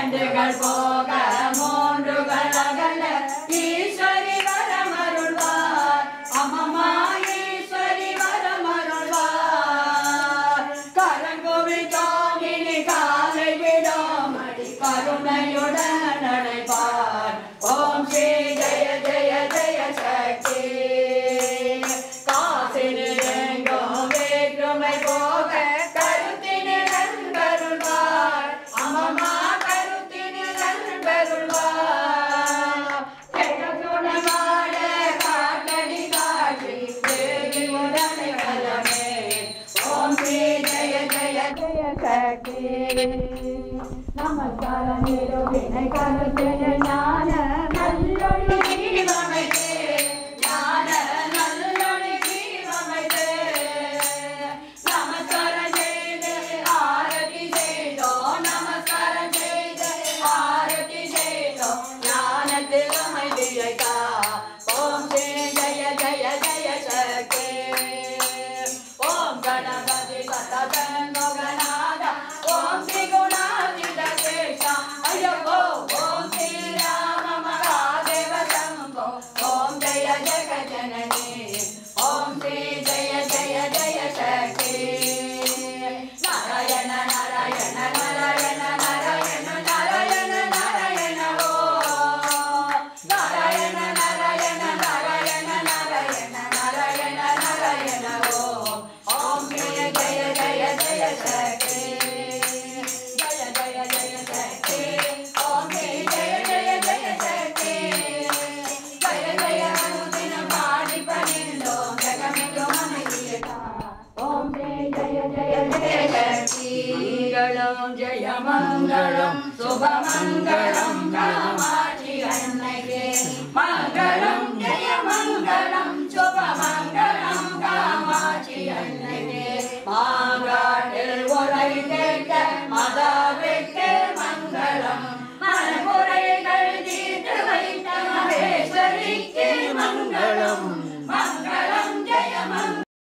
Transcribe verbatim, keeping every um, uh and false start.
இரண்டுகள் போக மூன்றுகள் அகல ஈஸ்வரி வரமருள்வார் அம்மம்மா ஈஸ்வரி வரமருள்வார் கரங்கோவி தோங்கினி காலை விடாமடி கருணையுடன் அழைப்பார் ஓம் ஸ்ரீ ஜெய ஜெய ஜெய சக்தி காசினில் எங்கும் வேற்றுமை போக கருத்தினில் அன்பருள்வார் அம்மம்மா கருத்தினில் அன்பருள்வார் ஜெயசுடமாட காட்டடி காட்சி தேவி உடனே வலமே ஓம் ஸ்ரீ ஜெய ஜெய ஜெய சக்தி நமஸ்காரம் நிறுவினை கருத்தின ஞான நல்லொளி ஜீவமைத்தே ஞான நல்லொளி ஜீவமைத்தே நமஸ்காரம் செய்து ஆரதி செய்தோம் நமஸ்காரம் செய்து ஆரதி செய்தோம் ஞானத்தில் அமைதியைக்கா ஓம் ஸ்ரீ ஜெய ஜெய ஜெய சக்தி ஓம் கணபதி சதகன் மோகநாத ஓம் ஸ்ரீ குணாதித சேஷா ஐயப்போ ஓம் ஸ்ரீ ராம மகாதேவ சம்போ ஓம் ஜெய ஜெகஜனனி ஓம் ஸ்ரீ ஜெய ஜெய ஜெய சக்தி நாராயண நாராயண நாராயண நாராயண நாராயண நாராயண ஓ நாராயண நாராயண நாராயண நாராயண நாராயண நாராயண ஓ ஓம் ஸ்ரீ ஜெய ஜெய ஜெய சக்தி ஜய ஜய ஜய சக்தி ஓம் ஸ்ரீ ஜய ஜய ஜய சக்தி ஜய ஜய அனுதினம் பாடி பணிந்தோம் ஜெகமெங்கும் அமைதியதா ஓம் ஸ்ரீ ஜய ஜய ஜய சக்தி மங்களம் ஜெய மங்களம் சுப மங்களம் காமாட்சி அன்னைக்கே மங்களம் ஜெய மங்களம் சுப மங்களம் காமாட்சி அன்னைக்கே